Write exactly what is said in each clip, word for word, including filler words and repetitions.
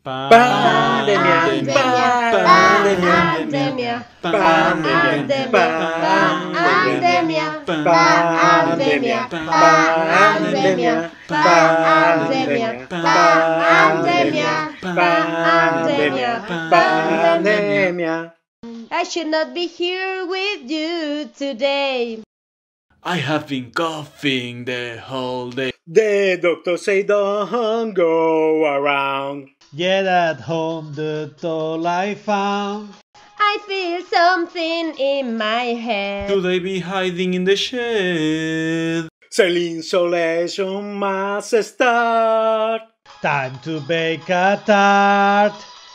Pandemia, pandemia, Pandemia, pandemia, pandemia, pandemia, pandemia, pandemia, pandemia, pandemia, pandemia, pandemia. I should not be here with you today. I have been coughing the whole day. The doctor say don't go around. Yet at home the toll I found. I feel something in my head. Should I be hiding in the shed? Self-insolation must start. Time to bake a tart.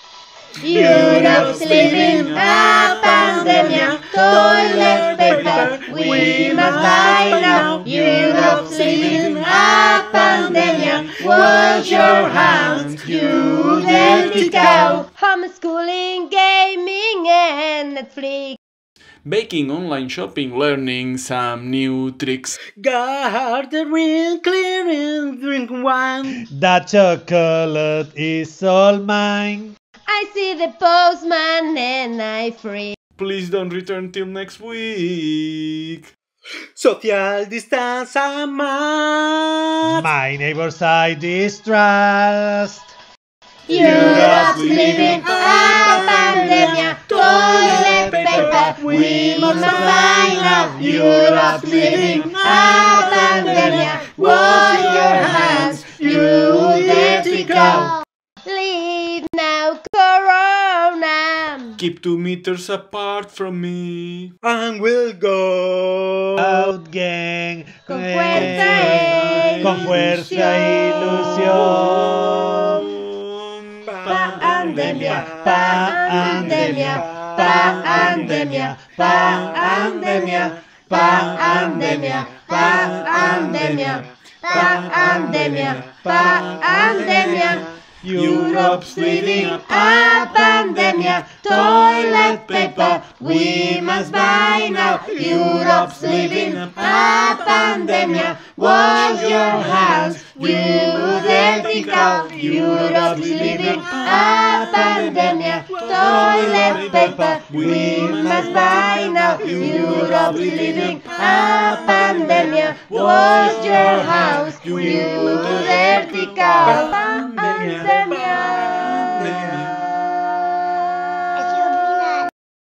Europe's living a pandemia, toilet paper we must buy now. Europe's living a pandemia, wash your hands, you dirty cow. Homeschooling, gaming and Netflix. Baking, online shopping, learning some new tricks. Gardening, clearing, drink wine. That chocolate is all mine. I see the postman and I freeze. Please don't return till next week. Social distance a must. My neighbors I distrust. Europe's living a pandemia, toilet paper we must buy now. Europe's living a pandemia, wash your hands, you dirty cow. Leave now, Corona. Keep two meters apart from me. And we'll go Out gang. Con eh, fuerza e Con fuerza e ilusión. Pandemia, pandemia, pandemia, pandemia, pandemia, pandemia, pandemia, pandemia. Europe's living a pandemia, toilet paper we must buy now. Europe's living a pandemia, wash your hands, you dirty cow. Europe's living a pandemia, toilet paper we must buy now. Europe's living a pandemia, wash your hands, you dirty cow. Pandemia.